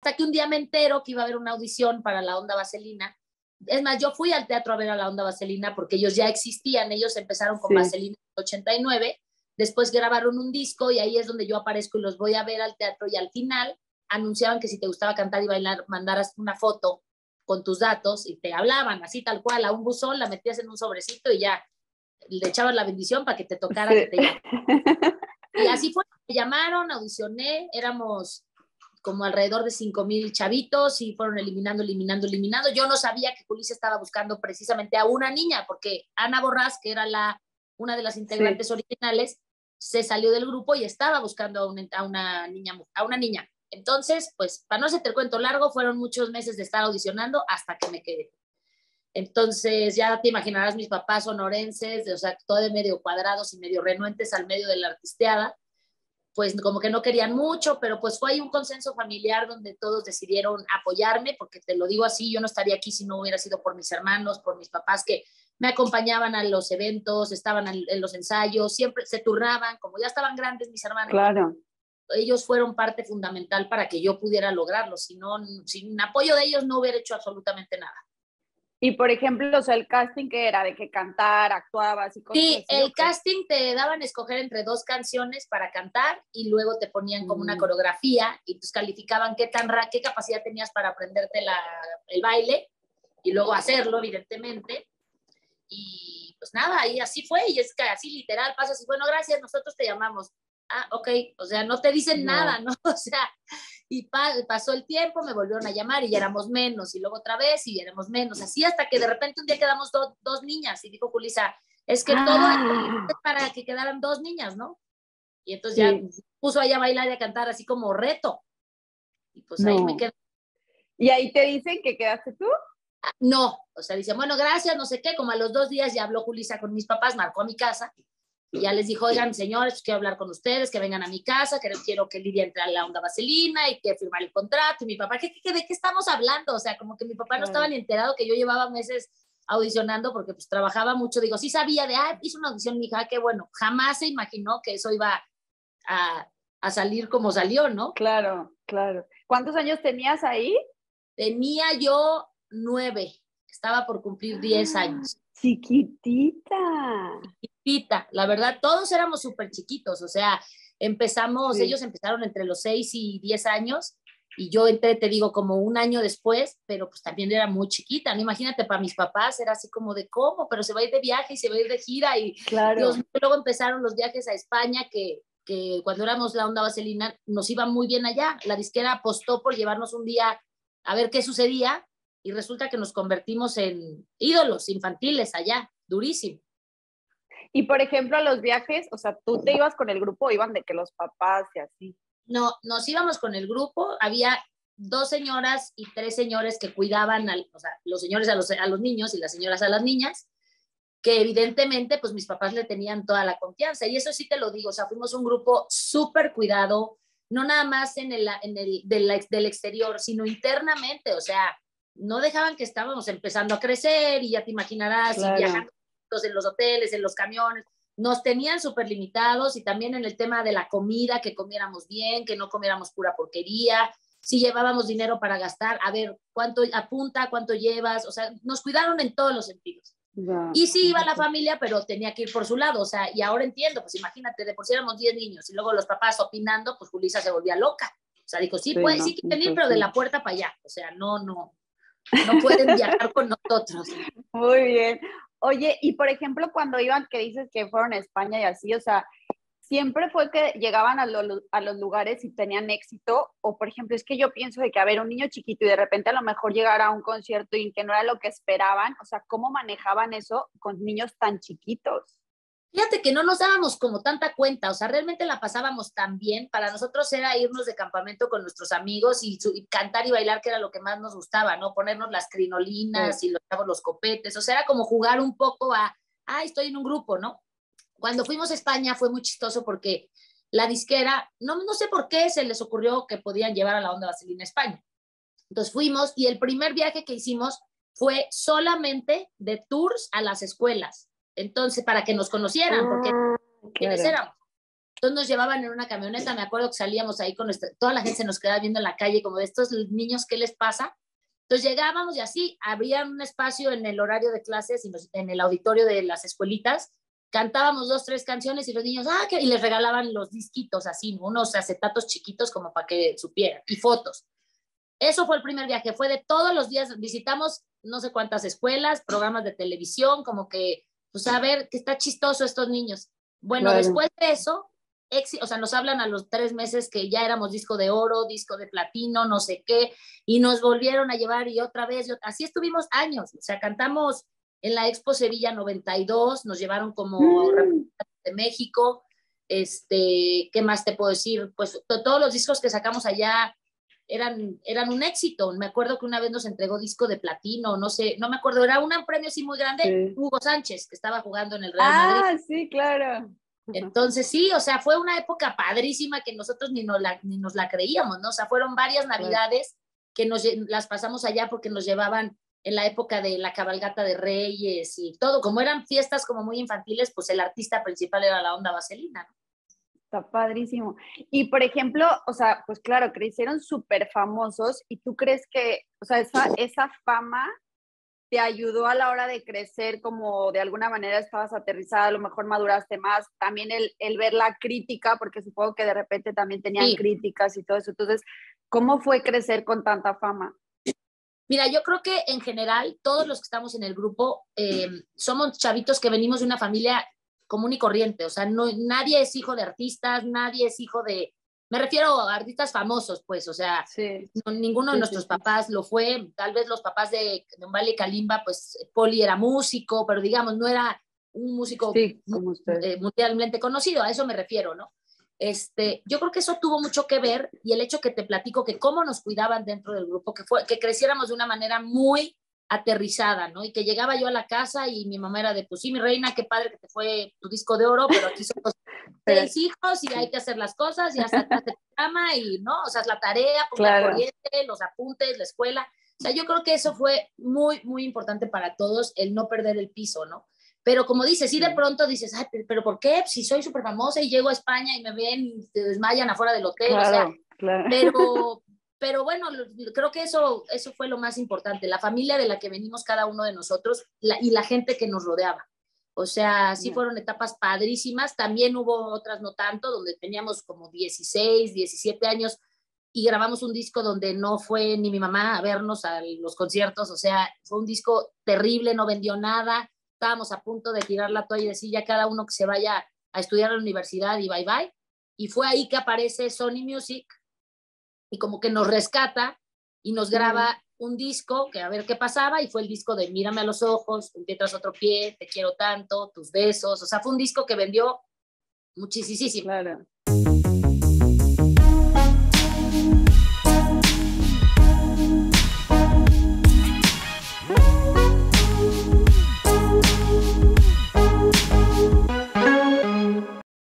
hasta que un día me entero que iba a haber una audición para La Onda Vaselina. Es más, yo fui al teatro a ver a La Onda Vaselina porque ellos ya existían, ellos empezaron con Vaselina en el 89, después grabaron un disco y ahí es donde yo aparezco y los voy a ver al teatro y al final anunciaban que si te gustaba cantar y bailar, mandaras una foto con tus datos y te hablaban así tal cual a un buzón, la metías en un sobrecito y ya le echabas la bendición para que te tocara que te llamaran. Y así fue, me llamaron, audicioné, éramos como alrededor de 5,000 chavitos y fueron eliminando. Yo no sabía que Julissa estaba buscando precisamente a una niña, porque Ana Borrás, que era una de las integrantes originales, se salió del grupo y estaba buscando a una niña. Entonces, pues, para no hacerte el cuento largo, fueron muchos meses de estar audicionando hasta que me quedé. Entonces, ya te imaginarás, mis papás sonorenses, o sea, todo de medio cuadrados y medio renuentes al medio de la artisteada, pues como que no querían mucho, pero pues fue ahí un consenso familiar donde todos decidieron apoyarme, porque te lo digo así, yo no estaría aquí si no hubiera sido por mis hermanos, por mis papás que me acompañaban a los eventos, estaban en los ensayos, siempre se turnaban, como ya estaban grandes mis hermanos. Claro. Ellos fueron parte fundamental para que yo pudiera lograrlo, sin apoyo de ellos no hubiera hecho absolutamente nada. Y por ejemplo, o sea, el casting que era de que cantar, actuabas y cosas así. Sí, el casting te daban a escoger entre 2 canciones para cantar y luego te ponían como una coreografía y pues calificaban qué capacidad tenías para aprenderte el baile y luego hacerlo, evidentemente. Y pues nada, y así fue, y es que así literal pasas y bueno, gracias, nosotros te llamamos. Ah, ok, o sea, no te dicen nada, ¿no? O sea, y pasó el tiempo, me volvieron a llamar y ya éramos menos, y luego otra vez y éramos menos, así hasta que de repente un día quedamos 2 niñas, y dijo Julissa, es que todo es para que quedaran 2 niñas, ¿no? Y entonces ya puso ahí a bailar y a cantar así como reto, y pues ahí me quedé. ¿Y ahí te dicen que quedaste tú? No, o sea, dice, bueno, gracias, no sé qué, como a los 2 días ya habló Julissa con mis papás, marcó a mi casa, y ya les dijo, oigan, señores, quiero hablar con ustedes, que vengan a mi casa, que quiero que Lidia entre a La Onda Vaselina y que firmar el contrato. Y mi papá, ¿de qué estamos hablando? O sea, como que mi papá no estaba ni enterado que yo llevaba meses audicionando porque pues trabajaba mucho. Digo, sí sabía hizo una audición mi hija, qué bueno. Jamás se imaginó que eso iba a salir como salió, ¿no? Claro, claro. ¿Cuántos años tenías ahí? Tenía yo 9, estaba por cumplir 10 años. Chiquitita. Chiquitita, la verdad, todos éramos súper chiquitos, o sea, ellos empezaron entre los 6 y 10 años, y yo entré, te digo, como un año después, pero pues también era muy chiquita, ¿no? Imagínate, para mis papás era así como de, ¿cómo? Pero se va a ir de viaje y se va a ir de gira, y Dios mío, luego empezaron los viajes a España, que cuando éramos La Onda Vaselina, nos iba muy bien allá, la disquera apostó por llevarnos un día a ver qué sucedía, y resulta que nos convertimos en ídolos infantiles allá, durísimo. Y por ejemplo, a los viajes, o sea, ¿tú te ibas con el grupo o iban de que los papás y así? No, nos íbamos con el grupo, había 2 señoras y 3 señores que cuidaban, o sea, los señores a los niños y las señoras a las niñas, que evidentemente pues mis papás le tenían toda la confianza, y eso sí te lo digo, o sea, fuimos un grupo súper cuidado, no nada más del exterior, sino internamente, o sea, no dejaban que estábamos empezando a crecer, y ya te imaginarás, y viajando en los hoteles, en los camiones, nos tenían súper limitados, y también en el tema de la comida, que comiéramos bien, que no comiéramos pura porquería, si llevábamos dinero para gastar, a ver, cuánto apunta, cuánto llevas, o sea, nos cuidaron en todos los sentidos. Y sí iba la familia, pero tenía que ir por su lado, o sea, y ahora entiendo, pues imagínate, de por sí éramos 10 niños, y luego los papás opinando, pues Julissa se volvía loca. O sea, dijo, sí, puede, sí quieren ir, pero de la puerta para allá. O sea, no pueden viajar con nosotros. Muy bien. Oye, y por ejemplo, cuando iban, que dices que fueron a España y así, o sea, ¿siempre fue que llegaban a los lugares y tenían éxito? O, por ejemplo, es que yo pienso de que, a ver, un niño chiquito y de repente a lo mejor llegar a un concierto y que no era lo que esperaban, o sea, ¿cómo manejaban eso con niños tan chiquitos? Fíjate que no nos dábamos como tanta cuenta, o sea, realmente la pasábamos tan bien. Para nosotros era irnos de campamento con nuestros amigos y cantar y bailar, que era lo que más nos gustaba, ¿no? Ponernos las crinolinas y los copetes, o sea, era como jugar un poco estoy en un grupo, ¿no? Cuando fuimos a España fue muy chistoso porque la disquera, no sé por qué se les ocurrió que podían llevar a La Onda Vaselina a España. Entonces fuimos, y el primer viaje que hicimos fue solamente de tours a las escuelas. Entonces, para que nos conocieran, porque ¿quiénes éramos? Entonces nos llevaban en una camioneta, me acuerdo que salíamos ahí toda la gente se nos quedaba viendo en la calle como de estos niños, ¿qué les pasa? Entonces llegábamos y así, abrían un espacio en el horario de clases, en el auditorio de las escuelitas, cantábamos 2, 3 canciones y los niños, y les regalaban los disquitos así, unos acetatos chiquitos como para que supieran, y fotos. Eso fue el primer viaje, fue de todos los días, visitamos no sé cuántas escuelas, programas de televisión, como que, pues a ver, que está chistoso estos niños. Bueno, después de eso, o sea, nos hablan a los 3 meses que ya éramos disco de oro, disco de platino, no sé qué, y nos volvieron a llevar y otra vez, así estuvimos años, o sea, cantamos en la Expo Sevilla 92, nos llevaron como de México, ¿qué más te puedo decir? Pues todos los discos que sacamos allá eran un éxito. Me acuerdo que una vez nos entregó disco de platino, no sé, no me acuerdo, era un premio así muy grande, sí. Hugo Sánchez, que estaba jugando en el Real Madrid. Ah, sí, claro. Entonces sí, o sea, fue una época padrísima que nosotros ni nos la creíamos, ¿no? O sea, fueron varias navidades que las pasamos allá porque nos llevaban en la época de la cabalgata de Reyes y todo, como eran fiestas como muy infantiles, pues el artista principal era la Onda Vaselina, ¿no? Está padrísimo. Y por ejemplo, o sea, pues claro, crecieron súper famosos y tú crees que, o sea, esa fama te ayudó a la hora de crecer, como de alguna manera estabas aterrizada, a lo mejor maduraste más, también el ver la crítica, porque supongo que de repente también tenían críticas y todo eso. Entonces, ¿cómo fue crecer con tanta fama? Mira, yo creo que en general todos los que estamos en el grupo somos chavitos que venimos de una familia común y corriente, o sea, nadie es hijo de artistas, nadie es hijo de, me refiero a artistas famosos, pues, o sea, ninguno de nuestros papás lo fue, tal vez los papás de Vale Kalimba, pues Poli era músico, pero digamos, no era un músico mundialmente conocido, a eso me refiero, ¿no? Yo creo que eso tuvo mucho que ver y el hecho que te platico que cómo nos cuidaban dentro del grupo, que creciéramos de una manera muy aterrizada, ¿no? Y que llegaba yo a la casa y mi mamá era de, pues sí, mi reina, qué padre que te fue tu disco de oro, pero aquí somos 6 hijos y hay que hacer las cosas y hasta te cama y, ¿no? O sea, la tarea, la corriente, los apuntes, la escuela. O sea, yo creo que eso fue muy, muy importante para todos, el no perder el piso, ¿no? Pero como dices, sí de pronto dices, ay, pero ¿por qué? Si soy súper famosa y llego a España y me ven y se desmayan afuera del hotel, claro, o sea, pero bueno, creo que eso fue lo más importante, la familia de la que venimos cada uno de nosotros y la gente que nos rodeaba. O sea, sí fueron etapas padrísimas, también hubo otras no tanto, donde teníamos como 16, 17 años y grabamos un disco donde no fue ni mi mamá a vernos a los conciertos, o sea, fue un disco terrible, no vendió nada, estábamos a punto de tirar la toalla y decir ya cada uno que se vaya a estudiar a la universidad y bye bye. Y fue ahí que aparece Sony Music y como que nos rescata y nos graba un disco que a ver qué pasaba y fue el disco de Mírame a los ojos, Un pie tras otro pie, Te quiero tanto, Tus besos, o sea, fue un disco que vendió muchísimo. Claro.